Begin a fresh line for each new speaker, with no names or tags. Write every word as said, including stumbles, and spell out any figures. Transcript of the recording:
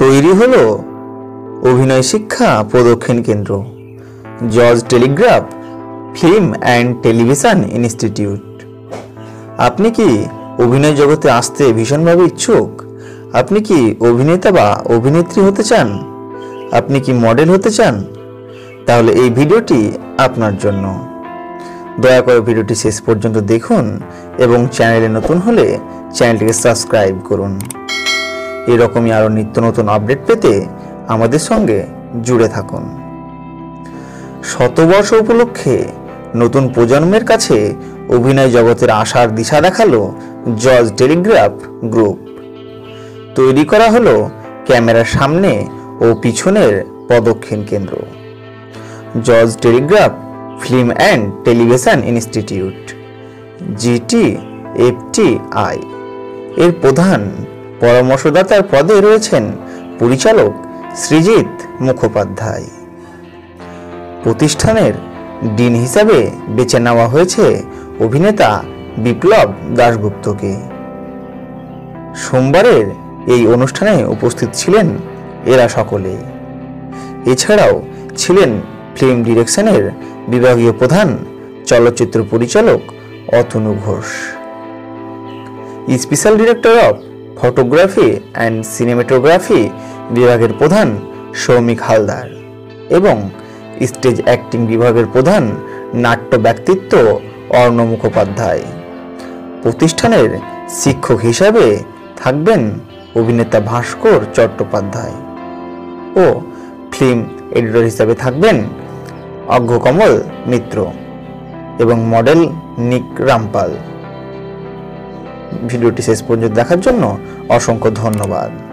তৈরি হলো অভিনয় শিক্ষা প্রদক্ষিণ কেন্দ্র George telegraph film and television institute. আপনি কি অভিনয় জগতে আসতে ভীষণভাবে ইচ্ছুক? আপনি কি অভিনেতা বা অভিনেত্রী হতে চান? আপনি কি মডেল হতে চান? তাহলে এই ভিডিওটি আপনার জন্য। দয়া করে ভিডিওটি শেষ পর্যন্ত দেখুন এবং চ্যানেলে নতুন হলে চ্যানেলটিকে সাবস্ক্রাইব করুন। এরকমই আরও নিত্য নতুন আপডেট পেতে আমাদের সঙ্গে জুড়ে থাকুন। শতবর্ষ উপলক্ষে নতুন প্রজন্মের কাছে অভিনয় জগতের আশার দিশা দেখালো জর্জ টেলিগ্রাফ গ্রুপ। তৈরি করা হলো ক্যামেরার সামনে ও পিছনের প্রদক্ষিণ কেন্দ্র George telegraph film and television institute G T F T I এর প্রধান পরামর্শদাতার পদে রয়েছেন পরিচালক সৃজিত মুখোপাধ্যায়। প্রতিষ্ঠানের ডিন হিসাবে বেছে নেওয়া হয়েছে অভিনেতা বিপ্লব দাশগুপ্তকে। সোমবারের এই অনুষ্ঠানে উপস্থিত ছিলেন এরা সকলে। এছাড়াও ছিলেন ফিল্ম ডিরেকশনের বিভাগীয় প্রধান চলচ্চিত্র পরিচালক Atanu Ghosh, special director of photography and cinematography বিভাগের প্রধান সৌমিক হালদার এবং স্টেজ অ্যাক্টিং বিভাগের প্রধান নাট্য ব্যক্তিত্ব অর্ণ মুখোপাধ্যায়। প্রতিষ্ঠানের শিক্ষক হিসাবে থাকবেন অভিনেতা ভাস্কর চট্টোপাধ্যায় ও ফিল্ম এডিটর হিসাবে থাকবেন অঘ্রকমল মিত্র এবং মডেল নিক রামপাল। ভিডিওটি শেষ পর্যন্ত দেখার জন্য অসংখ্য ধন্যবাদ।